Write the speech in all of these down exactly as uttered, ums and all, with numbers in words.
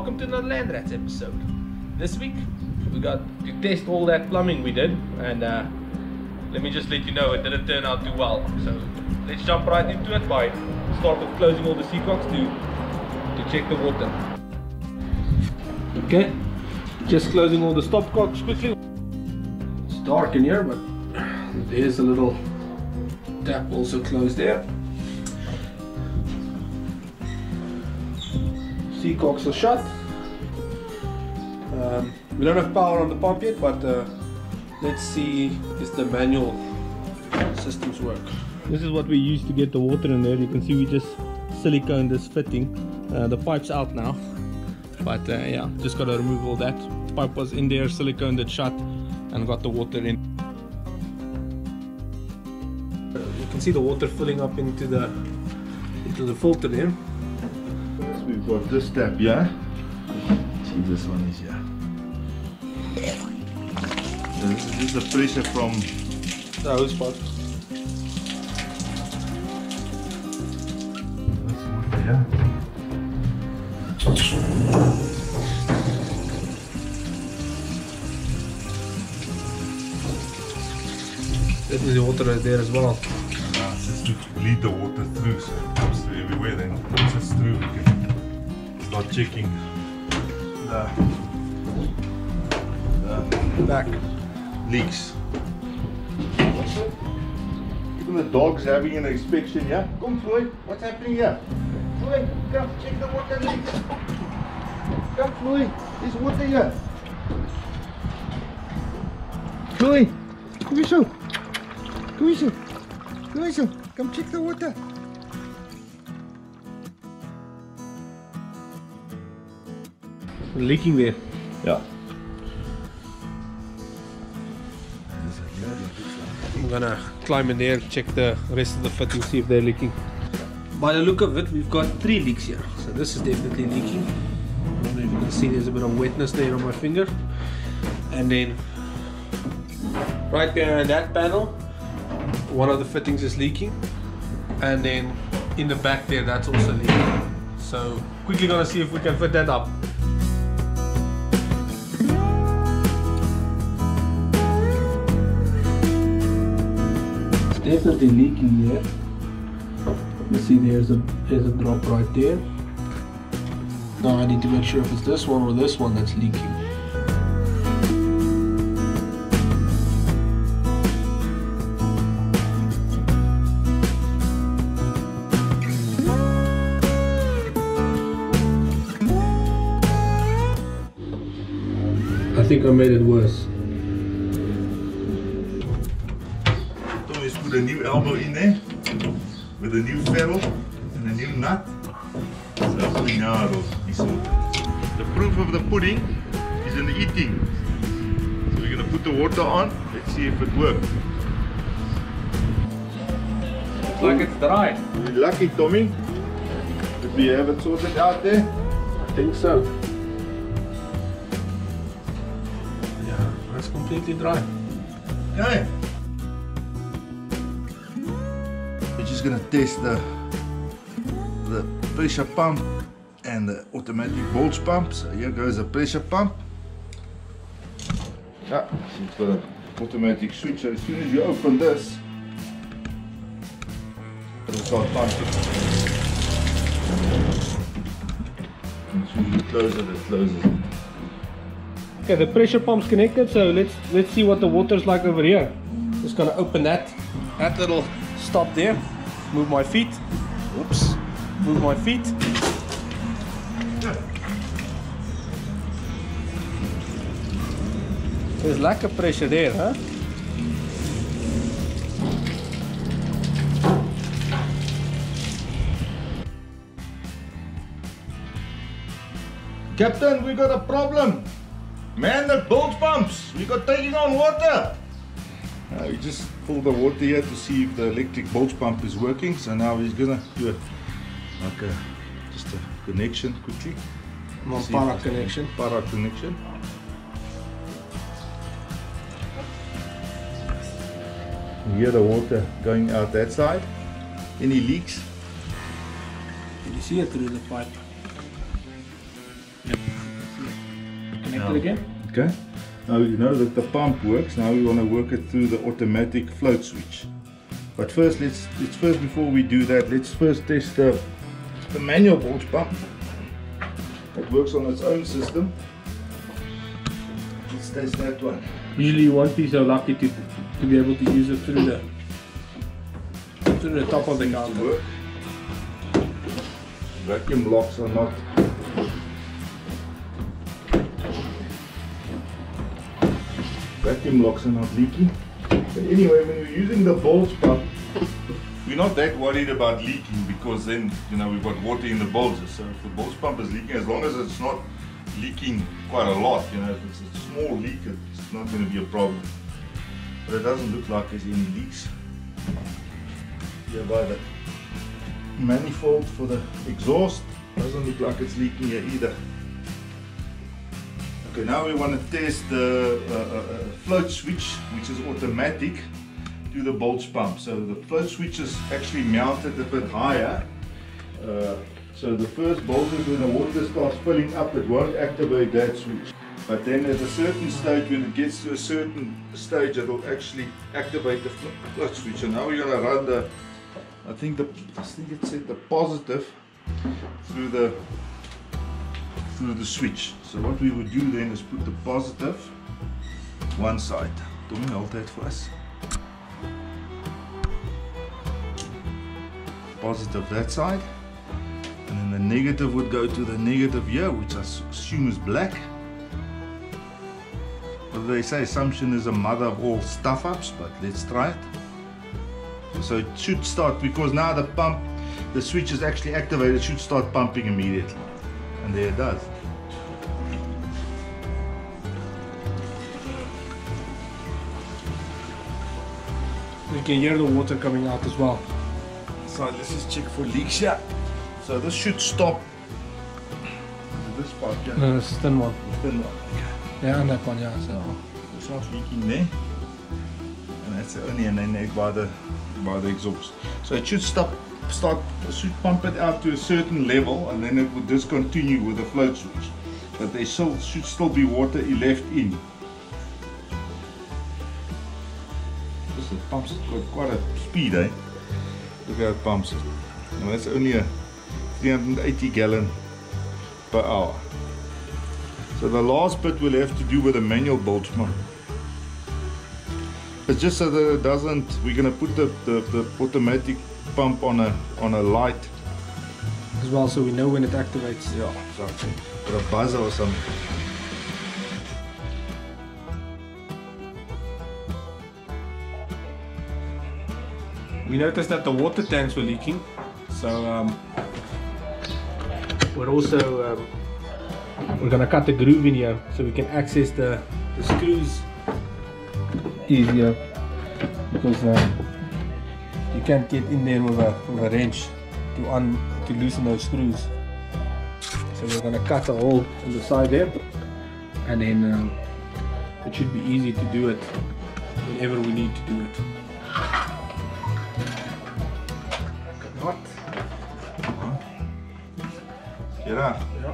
welcome to another Land Rats episode. This week we got to test all that plumbing we did, and uh, let me just let you know it didn't turn out too well. So let's jump right into it by start with closing all the seacocks to, to check the water. Okay, just closing all the stopcocks quickly. It's dark in here, but there's a little tap also closed there. Seacocks are shut. Um, we don't have power on the pump yet, but uh, let's see if the manual systems work. This is what we use to get the water in there. You can see we just silicone this fitting. Uh, the pipe's out now, but uh, yeah, just got to remove all that. The pipe was in there, siliconed it shut, and got the water in. You can see the water filling up into the into the filter there. We've got this tap here. See, this one is here. So this is the pressure from the hose part. This one here. This is the water right there as well. Uh, just to lead the water through, so it comes through everywhere. Then once it's through, we can start checking the, the Back. leaks. Even the dog's having an inspection, yeah? Come, Floyd, what's happening here? Floyd, come check the water leaks. Come, Floyd, there's water here. Floyd, come here, so. Come here, so. Come here, so. Come check the water. Leaking there. Yeah. I'm gonna climb in there, check the rest of the fitting, see if they're leaking. By the look of it, we've got three leaks here. So this is definitely leaking. I don't know if you can see there's a bit of wetness there on my finger. And then right behind that panel, one of the fittings is leaking. And then in the back there, that's also leaking. So quickly gonna see if we can fit that up. Definitely leaking there. You see there's a there's a drop right there. Now I need to make sure if it's this one or this one that's leaking. I think I made it worse. Put a new elbow in there with a new ferrule and a new nut. So hopefully now it'll be sorted. The proof of the pudding is in the eating. So we're going to put the water on. Let's see if it works. Looks like it's dry. You're lucky, Tommy. Did we have it sorted out there? I think so. Yeah, that's completely dry. Okay. We're just going to test the the pressure pump and the automatic bulge pump. So here goes the pressure pump. Yeah, it's got an automatic switch. So as soon as you open this, it'll start pumping. And as soon as you close it, it closes it. Okay, the pressure pump's connected, so let's let's see what the water's like over here. Just gonna open that that little stop there. Move my feet. Oops. Move my feet. There's lack of pressure there, huh? Captain, we got a problem. Man, the bulge pumps. We got taking on water. Uh, we just pulled the water here to see if the electric bulge pump is working. So now he's gonna do a like a just a connection quickly. On para connection. Para connection. You hear the water going out that side. Any leaks? Can you see it through the pipe? Yep. connect now. it again. Okay. Now you know that the pump works. Now we want to work it through the automatic float switch. But first, let's let's first before we do that, let's first test the the manual bulge pump. It works on its own system. Let's test that one. Usually you won't be so lucky to to be able to use it through the through the top of the counter. Work. Vacuum locks are not vacuum locks are not leaking. But anyway, when you're using the bulge pump, we're not that worried about leaking because then, you know, we've got water in the bulges. So if the bulge pump is leaking, as long as it's not leaking quite a lot, you know, if it's a small leak, it's not going to be a problem. But it doesn't look like there's any leaks. Here by the manifold for the exhaust, doesn't look like it's leaking here either. Okay, now we want to test the uh, uh, float switch, which is automatic, to the bulge pump. So the float switch is actually mounted a bit higher. Uh, so the first bulges, when the water starts filling up, it won't activate that switch. But then at a certain stage, when it gets to a certain stage, it will actually activate the float switch. And now we're going to run the, I think the, I think it said the positive through the through the switch. So what we would do then is put the positive one side. Tommy, hold that for us. Positive that side, and then the negative would go to the negative here, which I assume is black. Well, they say assumption is a mother of all stuff ups, but let's try it. So it should start, because now the pump, the switch is actually activated, it should start pumping immediately. And there it does. You can hear the water coming out as well. So let's just check for leaks here. So this should stop. This part, yeah. No, it's thin one. Thin one. Okay. Yeah, and that one, yeah. So It's not leaking there. And that's only an egg by the by the exhaust. So it should stop start it should pump it out to a certain level, and then it would discontinue with the float switch. But there still should still be water left in. This it pumps got quite a speed, eh? Look how it pumps it. And that's only a three hundred eighty gallon per hour. So the last bit will have to do with the manual bulge pump. It's just so that it doesn't, we're going to put the, the, the automatic pump on a on a light as well, so we know when it activates. Yeah, exactly. Or a buzzer or something. We noticed that the water tanks were leaking, so um, we're also um, we're gonna cut a groove in here so we can access the, the screws easier, because um, you can't get in there with a with a wrench to un to loosen those screws. So we're gonna cut a hole in the side there, and then um, it should be easy to do it whenever we need to do it. What? Yeah. Yeah.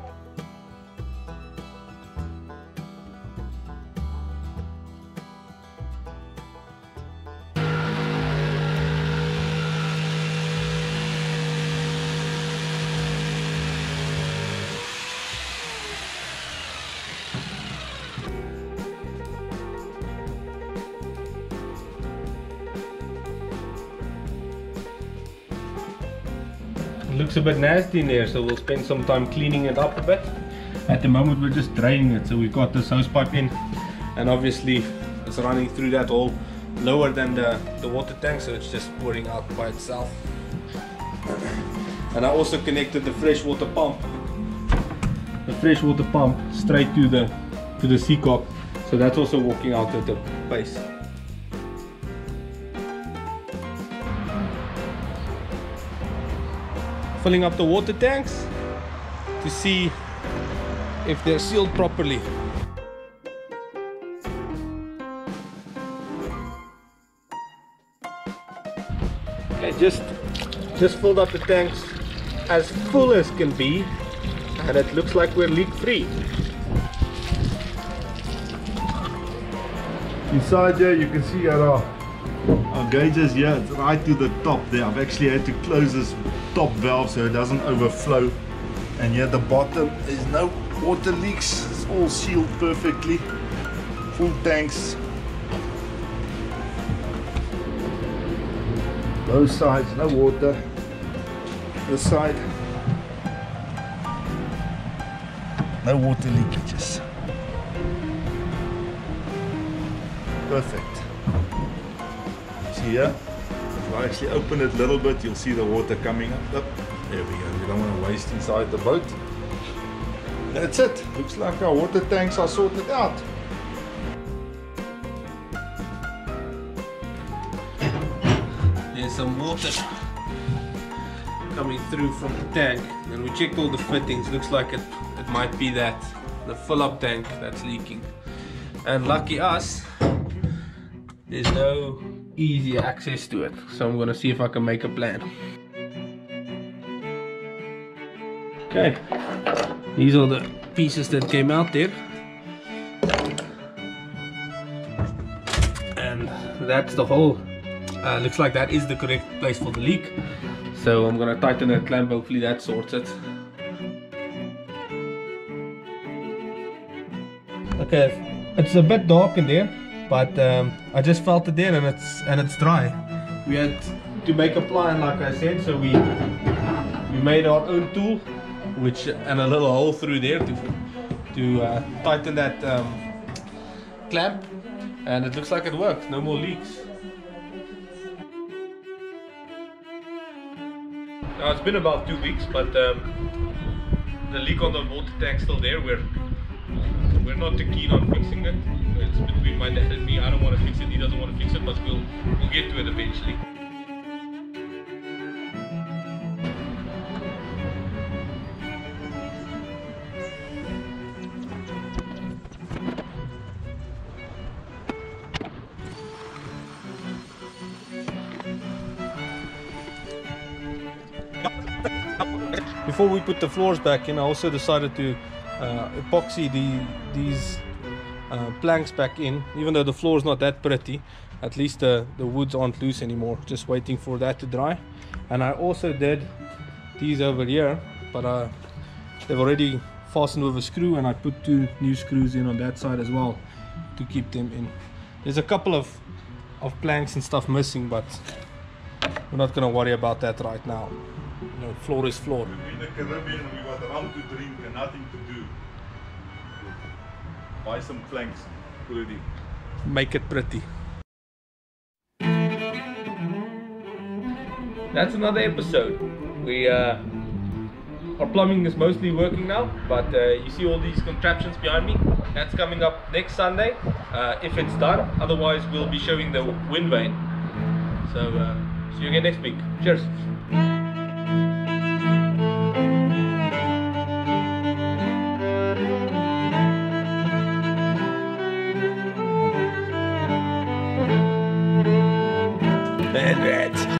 Looks a bit nasty in there, so we'll spend some time cleaning it up a bit. At the moment we're just draining it, so we've got this hose pipe in, and obviously it's running through that hole lower than the, the water tank, so it's just pouring out by itself. And I also connected the freshwater pump, the freshwater pump straight to the to the seacock, so that's also walking out at the base. Filling up the water tanks to see if they're sealed properly. Okay, just just filled up the tanks as full as can be, and it looks like we're leak free. Inside here you can see our, our gauges here, it's right to the top there. I've actually had to close this top valve so it doesn't overflow. And here at the bottom there's no water leaks, it's all sealed perfectly. Full tanks. Both sides, no water. This side, no water leakages. Perfect. See here? If I actually open it a little bit, you'll see the water coming up. Up. There we go. We don't want to waste inside the boat. That's it. Looks like our water tanks are sorted out. There's some water coming through from the tank, and we checked all the fittings. Looks like it, it might be that the fill-up tank that's leaking. And lucky us, there's no easy access to it. So I'm gonna see if I can make a plan. Okay, these are the pieces that came out there, and that's the hole. Uh, looks like that is the correct place for the leak. So I'm gonna tighten that clamp, hopefully that sorts it. Okay, it's a bit dark in there, but um, I just felt it there and it's and it's dry. We had to make a plan, like I said, so we we made our own tool, which and a little hole through there to to uh, tighten that um, clamp, and it looks like it worked. No more leaks. Now it's been about two weeks, but um, the leak on the water tank's still there. We're we're not too keen on fixing it. It's between my dad and me. I don't want to fix it. He doesn't want to fix it, but we'll we'll get to it eventually. Before we put the floors back in, I also decided to uh, epoxy the these uh, planks back in. Even though the floor is not that pretty, at least the, the woods aren't loose anymore. Just waiting for that to dry. And I also did these over here, but uh, they've already fastened with a screw, and I put two new screws in on that side as well to keep them in. There's a couple of, of planks and stuff missing, but we're not going to worry about that right now. You know, floor is floor. In the Caribbean, we got rum to drink and nothing to do. Buy some planks, put it in. Make it pretty. That's another episode. We uh, our plumbing is mostly working now, but uh, you see all these contraptions behind me. That's coming up next Sunday, uh, if it's done. Otherwise, we'll be showing the wind vane. So uh, see you again next week. Cheers. Bad rats.